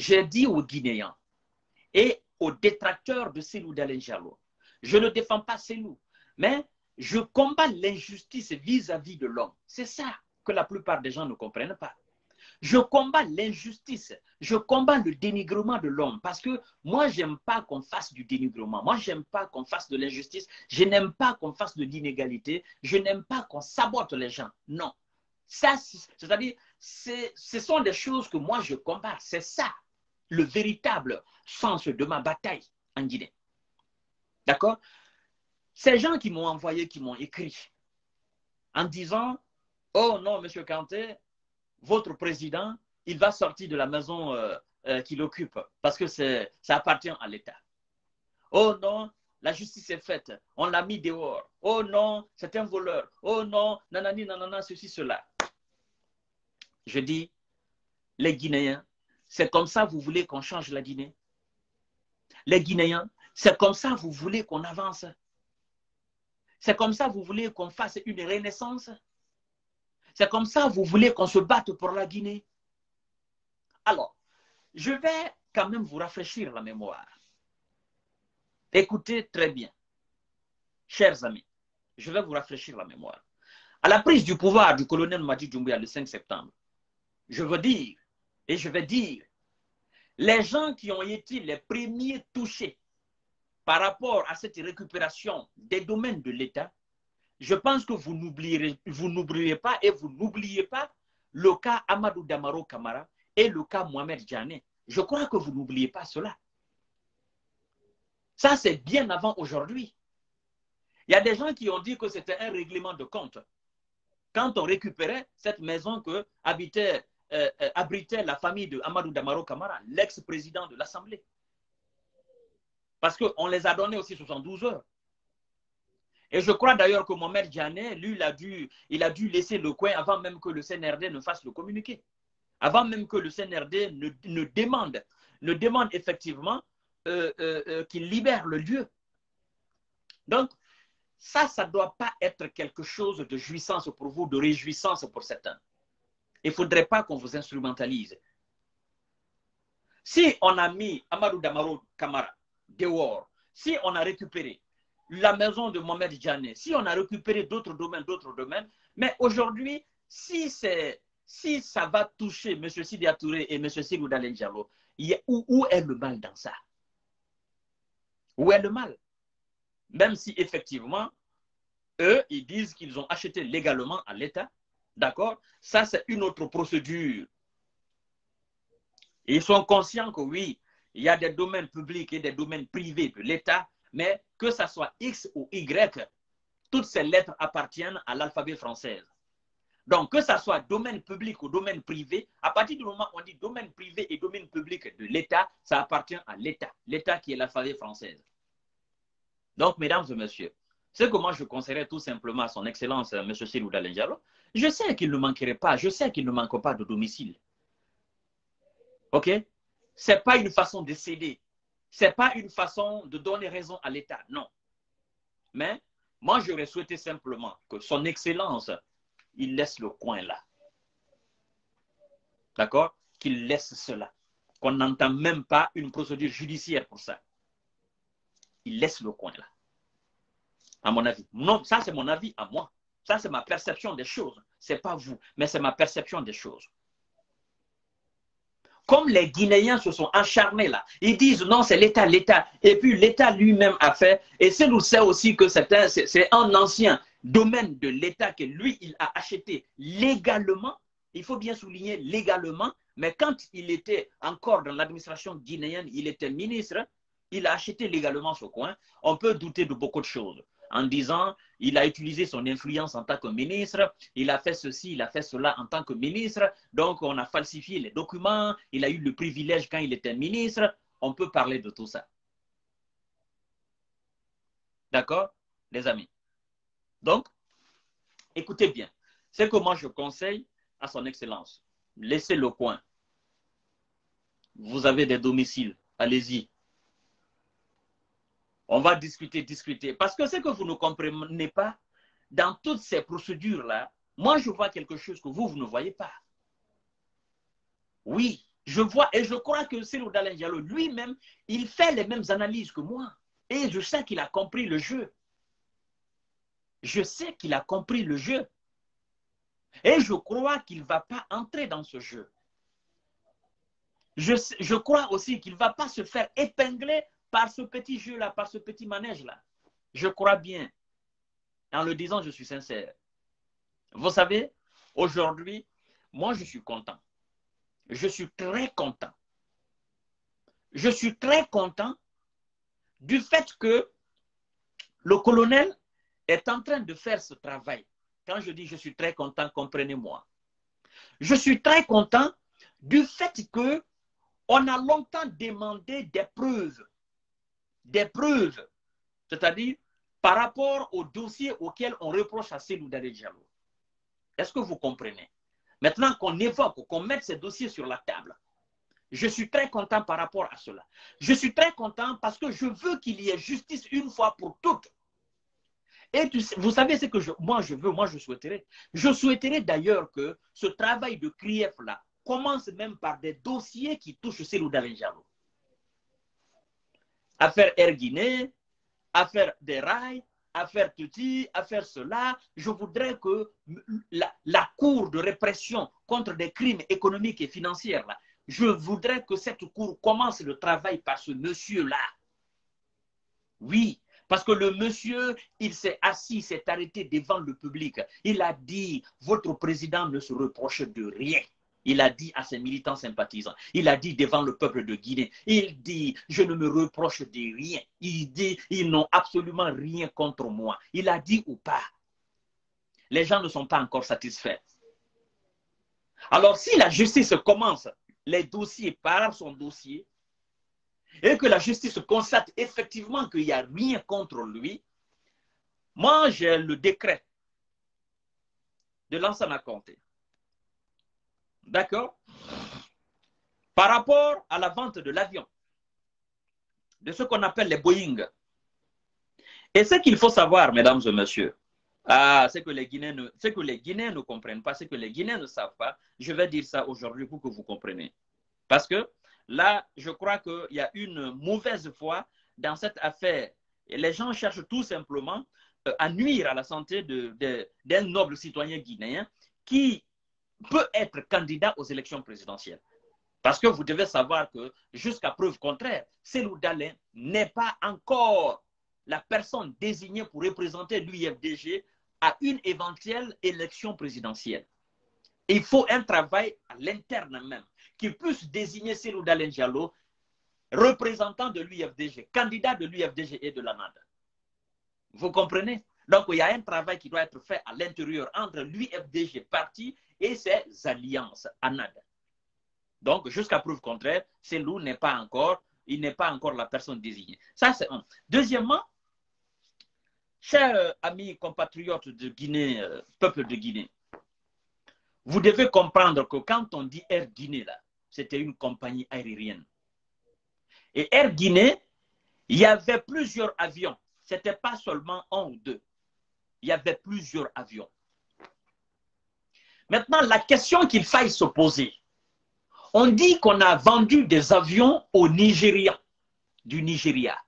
j'ai dit aux Guinéens et aux détracteurs de Cellou Dalein Diallo, je ne défends pas Cellou, mais je combats l'injustice vis-à-vis de l'homme. C'est ça que la plupart des gens ne comprennent pas. Je combats l'injustice, je combats le dénigrement de l'homme parce que moi, je n'aime pas qu'on fasse du dénigrement. Moi, je n'aime pas qu'on fasse de l'injustice. Je n'aime pas qu'on fasse de l'inégalité. Je n'aime pas qu'on sabote les gens. Non. Ça, c'est-à-dire, ce sont des choses que moi, je combats. C'est ça, le véritable sens de ma bataille en Guinée. D'accord? Ces gens qui m'ont envoyé, qui m'ont écrit en disant « Oh non, M. Kanté, votre président, il va sortir de la maison qu'il occupe parce que ça appartient à l'État. Oh non, la justice est faite, on l'a mis dehors. Oh non, c'est un voleur. Oh non, nanani, nanana, ceci, cela. » Je dis, les Guinéens, c'est comme ça vous voulez qu'on change la Guinée? Les Guinéens, c'est comme ça vous voulez qu'on avance? C'est comme ça vous voulez qu'on fasse une renaissance? C'est comme ça vous voulez qu'on se batte pour la Guinée? Alors, je vais quand même vous rafraîchir la mémoire. Écoutez très bien, chers amis, je vais vous rafraîchir la mémoire. À la prise du pouvoir du colonel Madi Doumbouya le 5 septembre, je veux dire, et je vais dire, les gens qui ont été les premiers touchés par rapport à cette récupération des domaines de l'État, je pense que vous n'oublierez pas et vous n'oubliez pas le cas Amadou Damaro Camara et le cas Mohamed Diané. Je crois que vous n'oubliez pas cela. Ça, c'est bien avant aujourd'hui. Il y a des gens qui ont dit que c'était un règlement de compte. Quand on récupérait cette maison que abritait la famille de Amadou Damaro Camara, l'ex-président de l'Assemblée. Parce qu'on les a donnés aussi 72 heures. Et je crois d'ailleurs que Mohamed Diané, lui, il a dû laisser le coin avant même que le CNRD ne fasse le communiqué. Avant même que le CNRD ne demande effectivement qu'il libère le lieu. Donc, ça ne doit pas être quelque chose de jouissance pour vous, de réjouissance pour certains. Il ne faudrait pas qu'on vous instrumentalise. Si on a mis Amadou Damaro Camara dehors, si on a récupéré la maison de Mohamed Diané, si on a récupéré d'autres domaines, mais aujourd'hui, si ça va toucher M. Sidi Touré et M. Cellou Dalein Diallo, où est le mal dans ça? Où est le mal? Même si effectivement, eux, ils disent qu'ils ont acheté légalement à l'État, d'accord? Ça, c'est une autre procédure. Ils sont conscients que oui, il y a des domaines publics et des domaines privés de l'État, mais que ça soit X ou Y, toutes ces lettres appartiennent à l'alphabet français. Donc, que ça soit domaine public ou domaine privé, à partir du moment où on dit domaine privé et domaine public de l'État, ça appartient à l'État, l'État qui est l'alphabet français. Donc, mesdames et messieurs, ce que moi je conseillerais tout simplement à son Excellence, M. Cellou Dalein Diallo, je sais qu'il ne manquerait pas, je sais qu'il ne manque pas de domicile. OK? Ce n'est pas une façon de céder. Ce n'est pas une façon de donner raison à l'État, non. Mais moi, j'aurais souhaité simplement que son Excellence, il laisse le coin là. D'accord? Qu'il laisse cela. Qu'on n'entend même pas une procédure judiciaire pour ça. Il laisse le coin là. À mon avis. Non, ça c'est mon avis à moi. Ça c'est ma perception des choses. Ce n'est pas vous, mais c'est ma perception des choses. Comme les Guinéens se sont acharnés là, ils disent non, c'est l'État, l'État. Et puis l'État lui-même a fait, et c'est nous sait aussi que c'est un ancien domaine de l'État que lui, il a acheté légalement. Il faut bien souligner légalement, mais quand il était encore dans l'administration guinéenne, il était ministre, il a acheté légalement ce coin. On peut douter de beaucoup de choses en disant il a utilisé son influence en tant que ministre, il a fait ceci, il a fait cela en tant que ministre, donc on a falsifié les documents, il a eu le privilège quand il était ministre, on peut parler de tout ça. D'accord, les amis? Donc, écoutez bien, c'est que moi je conseille à son Excellence, laissez le coin. Vous avez des domiciles, allez-y. On va discuter. Parce que ce que vous ne comprenez pas, dans toutes ces procédures-là, moi, je vois quelque chose que vous ne voyez pas. Oui, Je vois et je crois que Cellou Dalein Diallo lui-même, il fait les mêmes analyses que moi. Et je sais qu'il a compris le jeu. Je sais qu'il a compris le jeu. Et je crois qu'il ne va pas entrer dans ce jeu. Je crois aussi qu'il ne va pas se faire épingler par ce petit jeu-là, par ce petit manège-là. Je crois bien. En le disant, je suis sincère. Vous savez, aujourd'hui, moi, je suis content. Je suis très content. Je suis très content du fait que le colonel est en train de faire ce travail. Quand je dis je suis très content, comprenez-moi. Je suis très content du fait que on a longtemps demandé des preuves, c'est-à-dire par rapport au dossier auquel on reproche à Cellou Dalein Diallo. Est-ce que vous comprenez? Maintenant qu'on évoque, qu'on mette ces dossiers sur la table, je suis très content par rapport à cela. Je suis très content parce que je veux qu'il y ait justice une fois pour toutes. Et vous savez ce que moi je veux, moi je souhaiterais. Je souhaiterais d'ailleurs que ce travail de CRIEF-là commence même par des dossiers qui touchent Cellou Dalein Diallo. Affaire Air Guinée, affaire des rails, affaire Tuti, affaire cela. Je voudrais que la cour de répression contre des crimes économiques et financiers, là, je voudrais que cette cour commence le travail par ce monsieur-là. Oui, parce que le monsieur, il s'est assis, s'est arrêté devant le public. Il a dit, votre président ne se reproche de rien. Il a dit à ses militants sympathisants, il a dit devant le peuple de Guinée, il dit, je ne me reproche de rien. Il dit, ils n'ont absolument rien contre moi. Il a dit ou pas? Les gens ne sont pas encore satisfaits. Alors si la justice commence les dossiers par son dossier, et que la justice constate effectivement qu'il n'y a rien contre lui, moi j'ai le décret de Lansana Conté. D'accord? Par rapport à la vente de l'avion, de ce qu'on appelle les Boeing. Et ce qu'il faut savoir, mesdames et messieurs, c'est que les Guinéens ne comprennent pas, c'est que les Guinéens ne savent pas. Je vais dire ça aujourd'hui pour que vous compreniez. Parce que là, je crois qu'il y a une mauvaise foi dans cette affaire. Et les gens cherchent tout simplement à nuire à la santé d'un noble citoyen guinéen qui peut être candidat aux élections présidentielles. Parce que vous devez savoir que, jusqu'à preuve contraire, Cellou Dalein n'est pas encore la personne désignée pour représenter l'UFDG à une éventuelle élection présidentielle. Il faut un travail à l'interne même qui puisse désigner Cellou Dalein Diallo représentant de l'UFDG, candidat de l'UFDG et de l'ANAD. Vous comprenez? Donc, il y a un travail qui doit être fait à l'intérieur entre l'UFDG parti et ses alliances ANAD. Donc, jusqu'à preuve contraire, Cellou n'est pas encore, il n'est pas encore la personne désignée. Ça, c'est un. Deuxièmement, chers amis compatriotes de Guinée, peuple de Guinée, vous devez comprendre que quand on dit Air Guinée, là, c'était une compagnie aérienne. Et Air Guinée, il y avait plusieurs avions. Ce n'était pas seulement un ou deux. Il y avait plusieurs avions. Maintenant, la question qu'il faille se poser, on dit qu'on a vendu des avions au Nigeria, du Nigeria.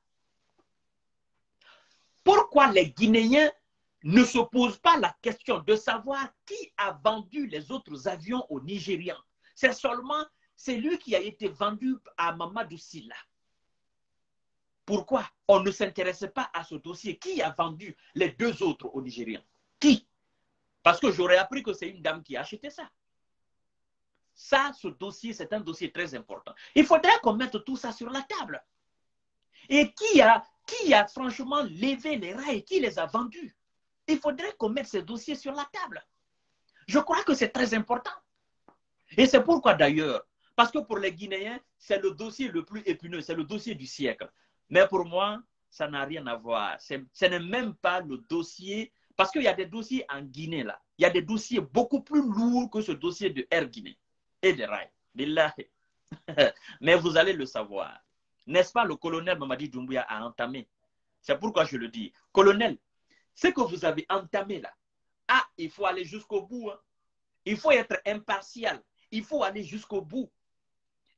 Pourquoi les Guinéens ne se posent pas la question de savoir qui a vendu les autres avions au Nigeria? C'est seulement celui qui a été vendu à Mamadou Sylla. Pourquoi on ne s'intéressait pas à ce dossier? Qui a vendu les deux autres au Nigeria? Qui? Parce que j'aurais appris que c'est une dame qui a acheté ça. Ça, ce dossier, c'est un dossier très important. Il faudrait qu'on mette tout ça sur la table. Et qui a franchement levé les rails? Qui les a vendus? Il faudrait qu'on mette ces dossiers sur la table. Je crois que c'est très important. Et c'est pourquoi d'ailleurs, parce que pour les Guinéens, c'est le dossier le plus épineux, c'est le dossier du siècle. Mais pour moi, ça n'a rien à voir. Ce n'est même pas le dossier, parce qu'il y a des dossiers en Guinée là. Il y a des dossiers beaucoup plus lourds que ce dossier de Air Guinée et de Rail. Mais vous allez le savoir. N'est-ce pas, le colonel Mamadi Doumbouya a entamé. C'est pourquoi je le dis. Colonel, ce que vous avez entamé là, il faut aller jusqu'au bout. Hein. Il faut être impartial. Il faut aller jusqu'au bout.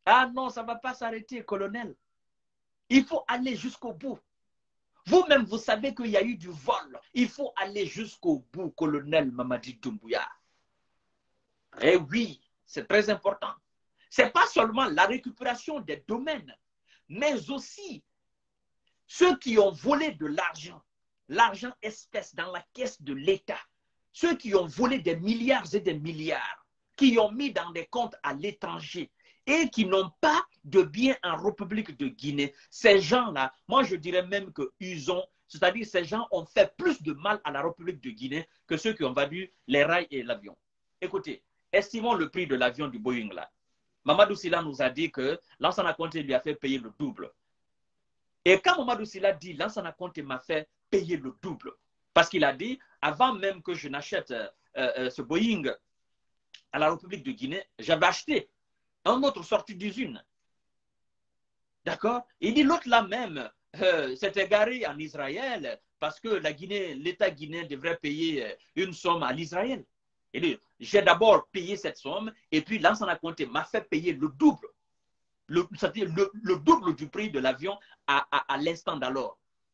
Ah non, ça ne va pas s'arrêter, colonel. Il faut aller jusqu'au bout. Vous-même, vous savez qu'il y a eu du vol. Il faut aller jusqu'au bout, colonel Mamadi Doumbouya. Eh oui, c'est très important. Ce n'est pas seulement la récupération des domaines, mais aussi ceux qui ont volé de l'argent, l'argent espèce dans la caisse de l'État, ceux qui ont volé des milliards et des milliards, qui ont mis dans des comptes à l'étranger et qui n'ont pas de biens en République de Guinée. Ces gens-là, moi je dirais même qu'ils ont, c'est-à-dire ces gens ont fait plus de mal à la République de Guinée que ceux qui ont vendu les rails et l'avion. Écoutez, estimons le prix de l'avion du Boeing là. Mamadou Sylla nous a dit que Lansana Conté lui a fait payer le double. Et quand Mamadou Sylla dit Lansana Conté m'a fait payer le double, parce qu'il a dit, avant même que je n'achète ce Boeing à la République de Guinée, j'avais acheté un autre sorti d'usine. D'accord? Il dit l'autre là même s'est égaré en Israël parce que l'État guinéen devrait payer une somme à l'Israël. Il dit, j'ai d'abord payé cette somme et puis Lansana Conté m'a fait payer le double. C'est-à-dire le double du prix de l'avion à l'instant d'alors.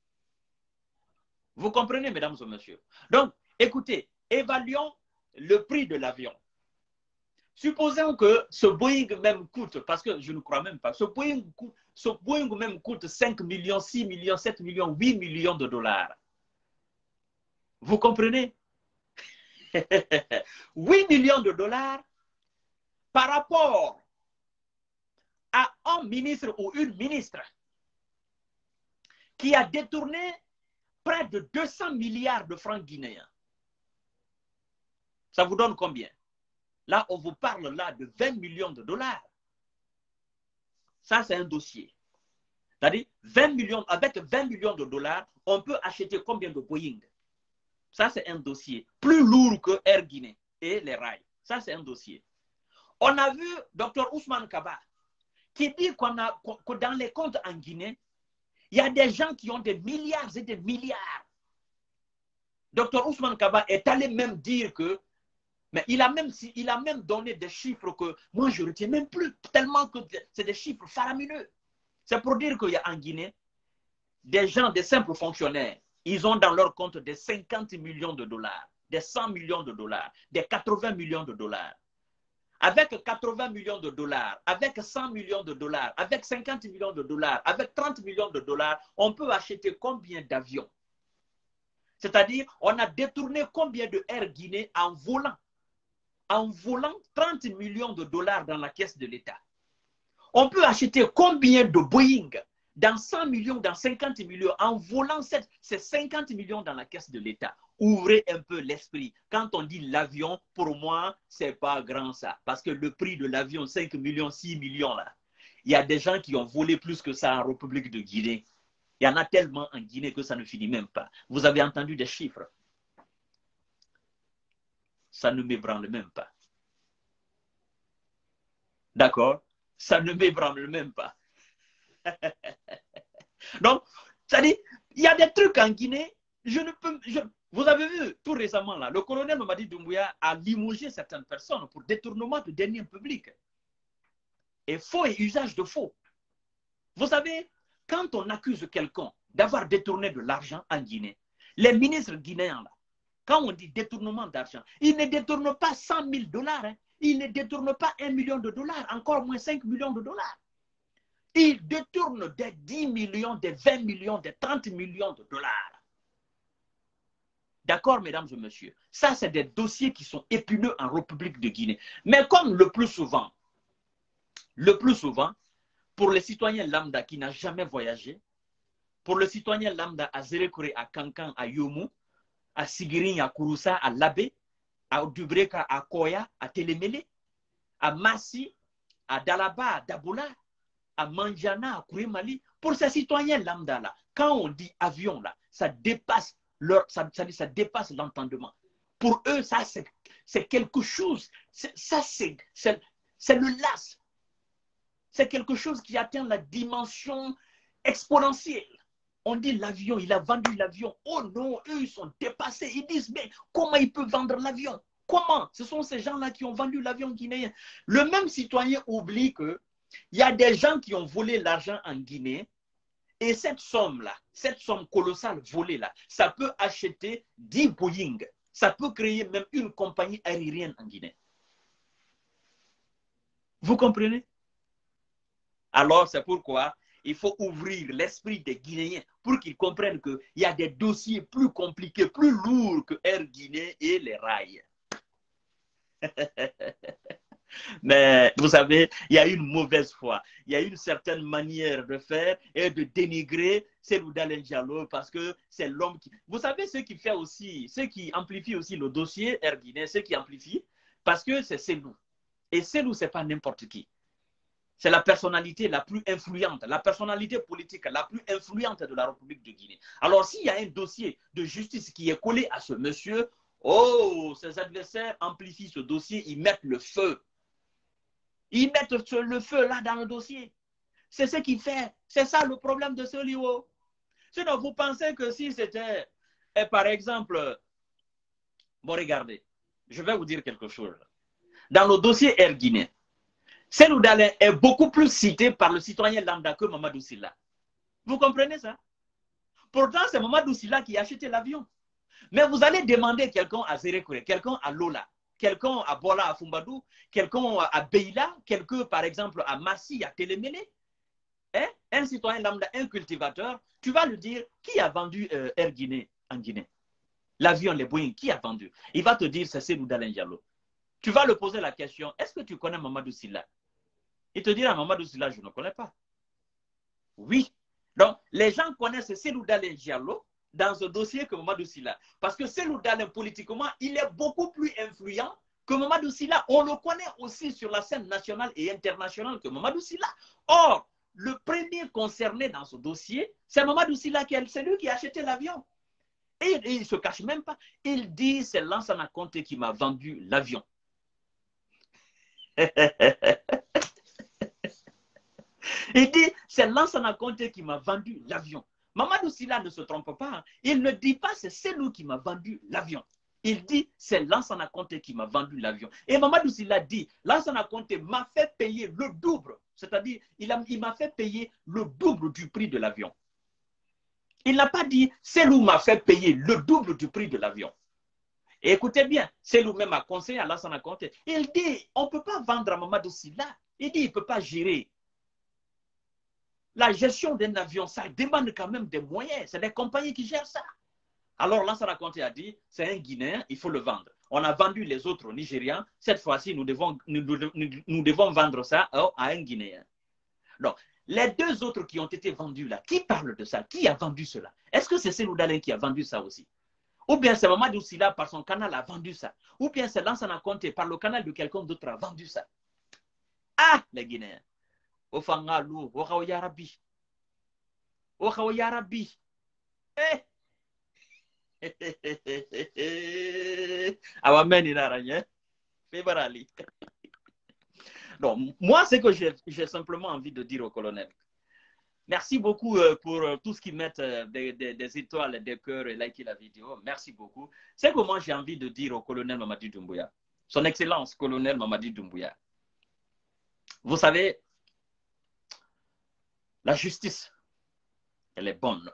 Vous comprenez, mesdames et messieurs? Donc, écoutez, évaluons le prix de l'avion. Supposons que ce Boeing même coûte, parce que je ne crois même pas, ce Boeing même coûte 5 millions, 6 millions, 7 millions, 8 millions de dollars. Vous comprenez? 8 millions de dollars par rapport à un ministre ou une ministre qui a détourné près de 200 milliards de francs guinéens. Ça vous donne combien? Là, on vous parle là de 20 millions de dollars. Ça, c'est un dossier. C'est-à-dire, avec 20 millions de dollars, on peut acheter combien de Boeing? Ça, c'est un dossier plus lourd que Air Guinée et les rails. Ça, c'est un dossier. On a vu Dr Ousmane Kaba qui dit que dans les comptes en Guinée, il y a des gens qui ont des milliards et des milliards. Dr Ousmane Kaba est allé même dire que, mais il a même donné des chiffres que moi je ne retiens même plus, tellement que c'est des chiffres faramineux. C'est pour dire qu'il y a en Guinée des gens, des simples fonctionnaires, ils ont dans leur compte des 50 millions de dollars, des 100 millions de dollars, des 80 millions de dollars. Avec 80 millions de dollars, avec 100 millions de dollars, avec 50 millions de dollars, avec 30 millions de dollars, on peut acheter combien d'avions? C'est-à-dire, on a détourné combien de Air Guinée en volant 30 millions de dollars dans la caisse de l'État. On peut acheter combien de Boeing dans 100 millions, dans 50 millions, en volant ces 50 millions dans la caisse de l'État. Ouvrez un peu l'esprit. Quand on dit l'avion, pour moi, ce n'est pas grand ça. Parce que le prix de l'avion, 5 millions, 6 millions, là, il y a des gens qui ont volé plus que ça en République de Guinée. Il y en a tellement en Guinée que ça ne finit même pas. Vous avez entendu des chiffres. Ça ne m'ébranle même pas. D'accord? Ça ne m'ébranle même pas. Donc, ça dit, il y a des trucs en Guinée, vous avez vu tout récemment, là, le colonel Mamadi Doumbouya a limogé certaines personnes pour détournement de deniers publics. Et faux et usage de faux. Vous savez, quand on accuse quelqu'un d'avoir détourné de l'argent en Guinée, les ministres guinéens, là, quand on dit détournement d'argent, ils ne détournent pas 100 000 dollars, hein. Ils ne détournent pas 1 million de dollars, encore moins 5 millions de dollars. Ils détournent des 10 millions, des 20 millions, des 30 millions de dollars. D'accord, mesdames et messieurs? Ça, c'est des dossiers qui sont épineux en République de Guinée. Mais comme le plus souvent, pour les citoyens lambda qui n'ont jamais voyagé, pour le citoyen lambda à Zérékouré, à Kankan, à Yomu, à Sigirin, à Kouroussa, à Labé, à Dubreka, à Koya, à Télémélé, à Massi, à Dalaba, à Daboula, à Manjana, à Kourimali, pour ces citoyens lambda là, quand on dit avion là, ça dépasse l'entendement. Pour eux, ça c'est quelque chose, ça c'est le las. C'est quelque chose qui atteint la dimension exponentielle. On dit l'avion, il a vendu l'avion. Oh non, eux, ils sont dépassés. Ils disent, mais comment il peut vendre l'avion? Comment? Ce sont ces gens-là qui ont vendu l'avion guinéen. Le même citoyen oublie que Il y a des gens qui ont volé l'argent en Guinée et cette somme-là, cette somme colossale volée-là, ça peut acheter 10 Boeing. Ça peut créer même une compagnie aérienne en Guinée. Vous comprenez? Alors, c'est pourquoi il faut ouvrir l'esprit des Guinéens pour qu'ils comprennent qu'il y a des dossiers plus compliqués, plus lourds que Air Guinée et les rails. Mais vous savez, il y a une mauvaise foi, il y a une certaine manière de faire et de dénigrer Cellou Dalein Diallo parce que c'est l'homme qui... Vous savez ce qui fait aussi, ce qui amplifie aussi le dossier Air Guinée, ce qui amplifie, parce que c'est Cellou. Et Cellou, ce n'est pas n'importe qui. C'est la personnalité la plus influente, la personnalité politique la plus influente de la République de Guinée. Alors, s'il y a un dossier de justice qui est collé à ce monsieur, oh, ses adversaires amplifient ce dossier, ils mettent le feu. Ils mettent le feu là dans le dossier. C'est ce qui fait. C'est ça le problème de ce livre. Sinon, vous pensez que si c'était, par exemple, bon, regardez, je vais vous dire quelque chose. Dans le dossier Air Guinée, Cellou Dalein est beaucoup plus cité par le citoyen lambda que Mamadou Sylla. Vous comprenez ça? Pourtant, c'est Mamadou Sylla qui a acheté l'avion. Mais vous allez demander quelqu'un à Zérékouré, quelqu'un à Lola, quelqu'un à Bola, à Fumbadou, quelqu'un à Beila, quelqu'un par exemple à Massi, à Télémélé, hein? Un citoyen lambda, un cultivateur, tu vas lui dire qui a vendu Air Guinée en Guinée? L'avion, les Boeing, qui a vendu? Il va te dire c'est Cellou Dalein Diallo. Tu vas le poser la question, est-ce que tu connais Mamadou Sylla? Il te dira Mamadou Sylla, je ne connais pas. Oui. Donc, les gens connaissent Cellou Dalein Diallo dans ce dossier que Mamadou Sylla. Parce que Cellou Dalein, politiquement, il est beaucoup plus influent que Mamadou Sylla. On le connaît aussi sur la scène nationale et internationale que Mamadou Sylla. Or, le premier concerné dans ce dossier, c'est Mamadou Sylla, c'est lui qui a acheté l'avion. Et il ne se cache même pas. Il dit, c'est Lansana Conté qui m'a vendu l'avion. Il dit, c'est Lansana Conté qui m'a vendu l'avion. Mamadou Sylla ne se trompe pas. Il ne dit pas, c'est Cellou qui m'a vendu l'avion. Il dit, c'est Lansana Conté qui m'a vendu l'avion. Et Mamadou Sylla dit, Lansana Conté m'a fait payer le double. C'est-à-dire, il m'a fait payer le double du prix de l'avion. Il n'a pas dit, Cellou m'a fait payer le double du prix de l'avion. Et écoutez bien, Cellou même a conseillé à Lansana Conté. Il dit, on ne peut pas vendre à Mamadou Sylla. Il dit, il ne peut pas gérer. La gestion d'un avion, ça demande quand même des moyens. C'est des compagnies qui gèrent ça. Alors, Lansana Conté a dit, c'est un Guinéen, il faut le vendre. On a vendu les autres Nigérians. Cette fois-ci, nous devons vendre ça à un Guinéen. Donc, les deux autres qui ont été vendus là, qui parle de ça? Qui a vendu cela? Est-ce que c'est Cellou Dalein qui a vendu ça aussi? Ou bien c'est Mamadou Sylla par son canal a vendu ça? Ou bien c'est Lansana Conté par le canal de quelqu'un d'autre a vendu ça? Ah, les Guinéens. Ofangalou, Wakao Yarabi. Wakao Yarabi. Awamen inaranye. Fébarali. Donc, moi, c'est que j'ai simplement envie de dire au colonel. Merci beaucoup pour tout ce qui mettent des étoiles, des cœurs et liker la vidéo. Merci beaucoup. C'est que moi, j'ai envie de dire au colonel Mamadi Doumbouya, son Excellence, colonel Mamadi Doumbouya. Vous savez, la justice, elle est bonne.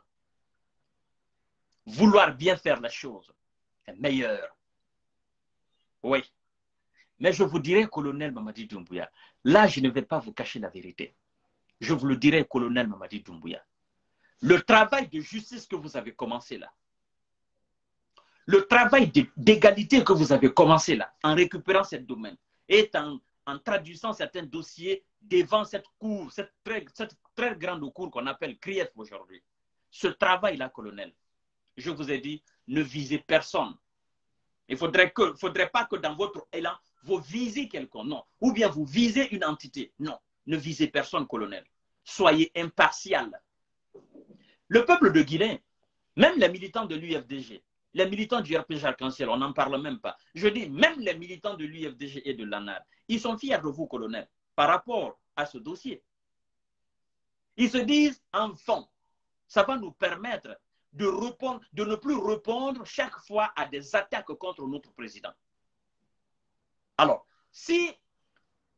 Vouloir bien faire la chose est meilleur. Oui. Mais je vous dirai, colonel Mamadi Doumbouya, là, je ne vais pas vous cacher la vérité. Je vous le dirai, colonel Mamadi Doumbouya. Le travail de justice que vous avez commencé là, le travail d'égalité que vous avez commencé là, en récupérant ce domaine, et en traduisant certains dossiers devant cette cour, cette très grande cour qu'on appelle CRIEF aujourd'hui. Ce travail-là, colonel, je vous ai dit, ne visez personne. Il ne faudrait pas que dans votre élan, vous visez quelqu'un, non. Ou bien vous visez une entité, non. Ne visez personne, colonel. Soyez impartial. Le peuple de Guinée, même les militants de l'UFDG, les militants du RPG Arc-en-Ciel, on n'en parle même pas. Je dis, même les militants de l'UFDG et de l'ANAR, ils sont fiers de vous, colonel, par rapport à ce dossier. Ils se disent, enfin, ça va nous permettre de ne plus répondre chaque fois à des attaques contre notre président. Alors, si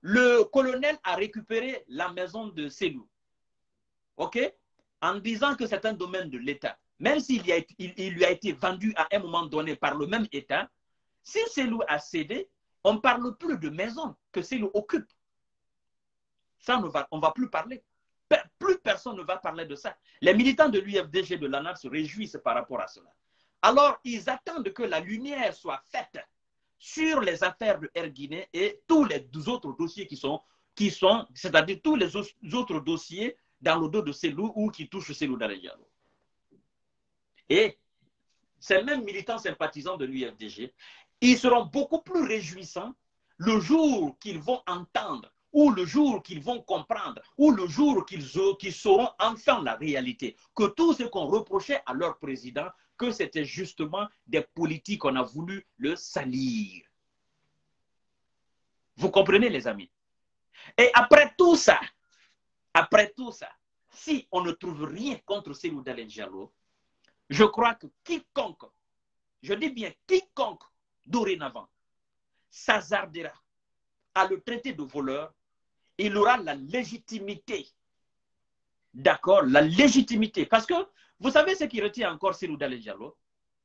le colonel a récupéré la maison de Selou, ok, en disant que c'est un domaine de l'État. Même s'il lui a été vendu à un moment donné par le même État, si Selou a cédé, on ne parle plus de maison que Selou occupe. Ça, on ne va plus parler. Plus personne ne va parler de ça. Les militants de l'UFDG de l'ANAR se réjouissent par rapport à cela. Alors, ils attendent que la lumière soit faite sur les affaires de Air Guinée et tous les autres dossiers c'est-à-dire tous les autres dossiers dans le dos de Selou ou qui touchent Selou Dalein Diallo. Et ces mêmes militants sympathisants de l'UFDG, ils seront beaucoup plus réjouissants le jour qu'ils vont entendre, ou le jour qu'ils vont comprendre, ou le jour qu'ils sauront enfin la réalité, que tout ce qu'on reprochait à leur président, que c'était justement des politiques qu'on a voulu le salir. Vous comprenez, les amis? Et après tout ça, si on ne trouve rien contre Selou Dalein Diallo, je crois que quiconque, je dis bien quiconque, dorénavant, s'hasardera à le traiter de voleur, il aura la légitimité. D'accord? La légitimité. Parce que, vous savez ce qui retient encore Selou Dalein Diallo?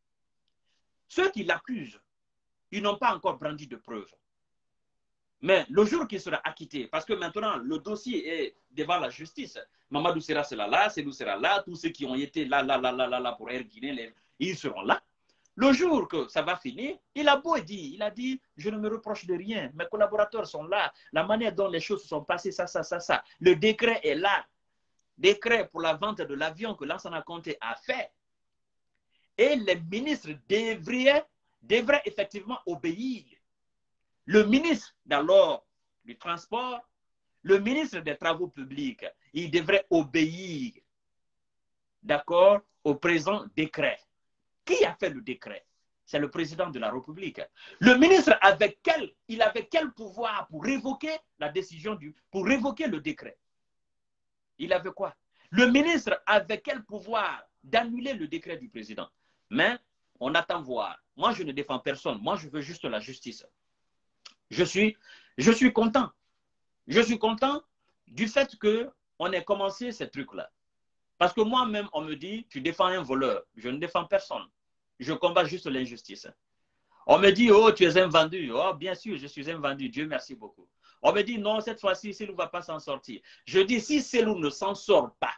Ceux qui l'accusent, ils n'ont pas encore brandi de preuves. Mais le jour qu'il sera acquitté, parce que maintenant, le dossier est devant la justice. Mamadou Serra sera là, Selou sera là, tous ceux qui ont été là pour Air Guinée, ils seront là. Le jour que ça va finir, il a beau dire, il a dit, je ne me reproche de rien, mes collaborateurs sont là, la manière dont les choses se sont passées, ça. Le décret est là. Décret pour la vente de l'avion que Lansana Conté a fait. Et les ministres devraient effectivement obéir. Le ministre d'alors du transport, le ministre des travaux publics, il devrait obéir, d'accord, au présent décret. Qui a fait le décret? C'est le président de la République. Le ministre avait quel pouvoir pour révoquer la décision pour révoquer le décret? Il avait quoi? Le ministre avait quel pouvoir d'annuler le décret du président? Mais on attend voir. Moi, je ne défends personne. Moi, je veux juste la justice. Je suis content. Je suis content du fait qu'on ait commencé ces trucs-là. Parce que moi-même, on me dit, tu défends un voleur. Je ne défends personne. Je combats juste l'injustice. On me dit, oh, tu es un vendu. Oh, bien sûr, je suis un vendu. Dieu merci beaucoup. On me dit, non, cette fois-ci, Selou ne va pas s'en sortir. Je dis, si Selou ne s'en sort pas,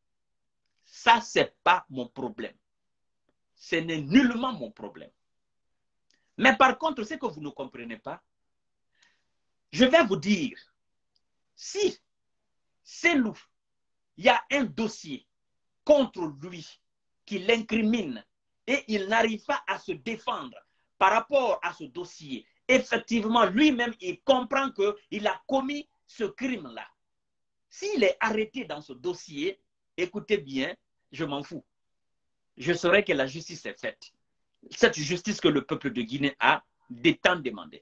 ça, ce n'est pas mon problème. Ce n'est nullement mon problème. Mais par contre, ce que vous ne comprenez pas, je vais vous dire, si Selou, il y a un dossier contre lui qui l'incrimine et il n'arrive pas à se défendre par rapport à ce dossier, effectivement, lui-même, il comprend qu'il a commis ce crime-là. S'il est arrêté dans ce dossier, écoutez bien, je m'en fous. Je saurais que la justice est faite. Cette justice que le peuple de Guinée a tant demandé.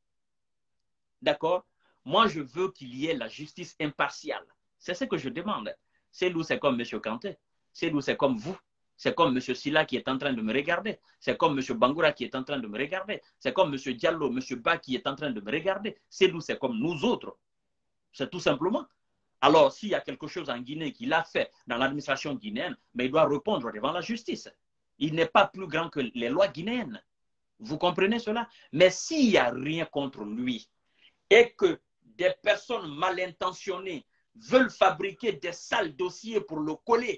D'accord? Moi, je veux qu'il y ait la justice impartiale. C'est ce que je demande. Selou, c'est comme M. Kanté. Selou, c'est comme vous. C'est comme M. Silla qui est en train de me regarder. C'est comme M. Bangoura qui est en train de me regarder. C'est comme M. Diallo, M. Ba qui est en train de me regarder. Selou, c'est comme nous autres. C'est tout simplement. Alors, s'il y a quelque chose en Guinée qu'il a fait dans l'administration guinéenne, mais il doit répondre devant la justice. Il n'est pas plus grand que les lois guinéennes. Vous comprenez cela? Mais s'il n'y a rien contre lui et que des personnes mal intentionnées veulent fabriquer des sales dossiers pour le coller,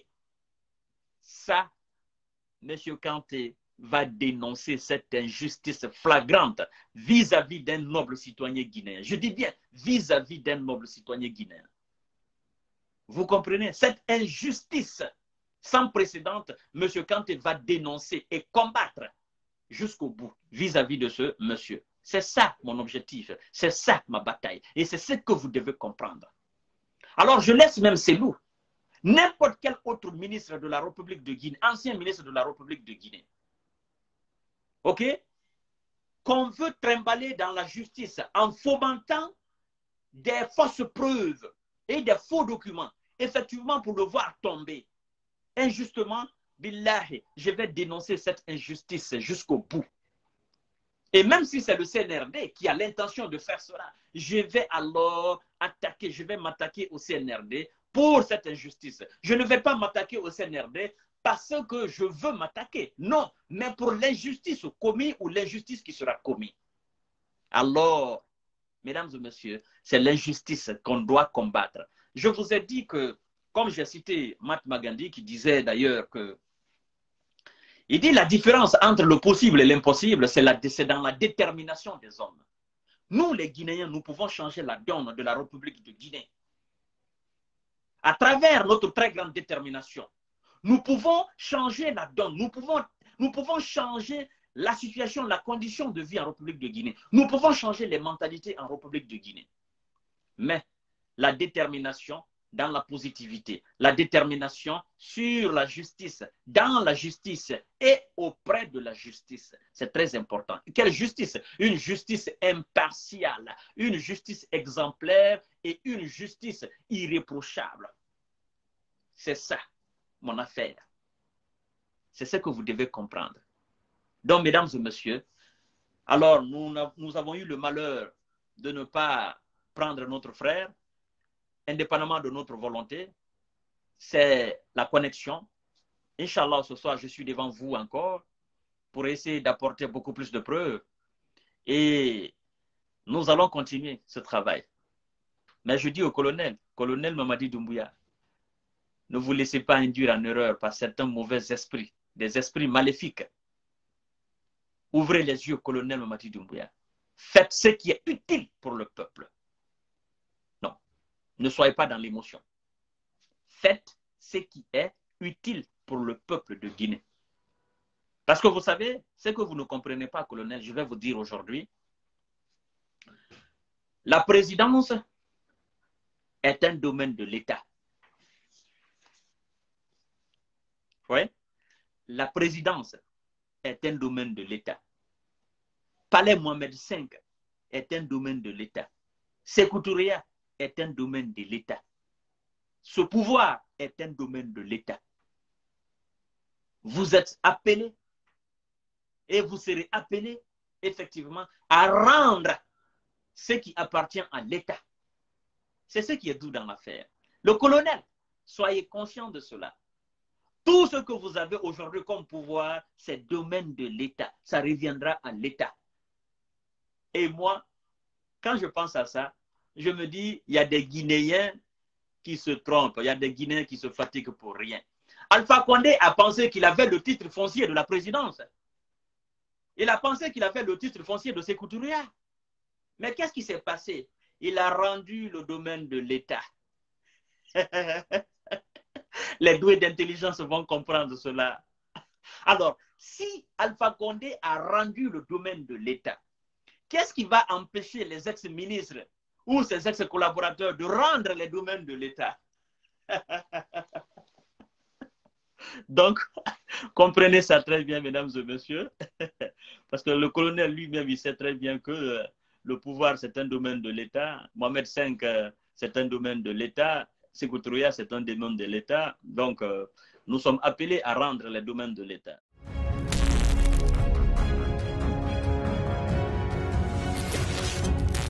ça, M. Kanté va dénoncer cette injustice flagrante vis-à-vis d'un noble citoyen guinéen. Je dis bien vis-à-vis d'un noble citoyen guinéen. Vous comprenez? Cette injustice sans précédent, M. Kanté va dénoncer et combattre jusqu'au bout vis-à-vis de ce monsieur. C'est ça mon objectif, c'est ça ma bataille. Et c'est ce que vous devez comprendre. Alors je laisse même Selou, n'importe quel autre ministre de la République de Guinée, ancien ministre de la République de Guinée, ok, qu'on veut trimballer dans la justice en fomentant des fausses preuves et des faux documents, effectivement pour le voir tomber. Injustement, billahi, je vais dénoncer cette injustice jusqu'au bout. Et même si c'est le CNRD qui a l'intention de faire cela, je vais alors attaquer, je vais m'attaquer au CNRD pour cette injustice. Je ne vais pas m'attaquer au CNRD parce que je veux m'attaquer. Non, mais pour l'injustice commise ou l'injustice qui sera commise. Alors, mesdames et messieurs, c'est l'injustice qu'on doit combattre. Je vous ai dit que, comme j'ai cité Mahatma Gandhi, qui disait d'ailleurs que il dit la différence entre le possible et l'impossible, c'est dans la détermination des hommes. Nous, les Guinéens, nous pouvons changer la donne de la République de Guinée. À travers notre très grande détermination, nous pouvons changer la donne, nous pouvons changer la situation, la condition de vie en République de Guinée. Nous pouvons changer les mentalités en République de Guinée. Mais la détermination dans la positivité, la détermination sur la justice, dans la justice et auprès de la justice. C'est très important. Quelle justice? Une justice impartiale, une justice exemplaire et une justice irréprochable. C'est ça, mon affaire. C'est ce que vous devez comprendre. Donc, mesdames et messieurs, alors nous avons eu le malheur de ne pas prendre notre frère, indépendamment de notre volonté, c'est la connexion. Inch'Allah, ce soir, je suis devant vous encore pour essayer d'apporter beaucoup plus de preuves. Et nous allons continuer ce travail. Mais je dis au colonel Mamadi Doumbouya, ne vous laissez pas induire en erreur par certains mauvais esprits, des esprits maléfiques. Ouvrez les yeux, colonel Mamadi Doumbouya. Faites ce qui est utile pour le peuple. Non, ne soyez pas dans l'émotion. Faites ce qui est utile pour le peuple de Guinée. Parce que vous savez, ce que vous ne comprenez pas, colonel, je vais vous dire aujourd'hui, la présidence est un domaine de l'État. Oui, la présidence est un domaine de l'État. Palais Mohamed V est un domaine de l'État. Sékou Touré est un domaine de l'État. Ce pouvoir est un domaine de l'État. Vous êtes appelés et vous serez appelés effectivement à rendre ce qui appartient à l'État. C'est ce qui est doux dans l'affaire. Le colonel, soyez conscient de cela. Tout ce que vous avez aujourd'hui comme pouvoir, c'est domaine de l'État. Ça reviendra à l'État. Et moi, quand je pense à ça, je me dis, il y a des Guinéens qui se trompent, il y a des Guinéens qui se fatiguent pour rien. Alpha Condé a pensé qu'il avait le titre foncier de la présidence. Il a pensé qu'il avait le titre foncier de Sékou Touré. Mais qu'est-ce qui s'est passé? Il a rendu le domaine de l'État. Les doués d'intelligence vont comprendre cela. Alors, si Alpha Condé a rendu le domaine de l'État, qu'est-ce qui va empêcher les ex-ministres ou ses ex-collaborateurs de rendre les domaines de l'État? Donc, comprenez ça très bien, mesdames et messieurs, parce que le colonel lui-même, il sait très bien que le pouvoir, c'est un domaine de l'État. Mohamed V, c'est un domaine de l'État. Sékou Touré, c'est un domaine de l'État. Donc, nous sommes appelés à rendre les domaines de l'État.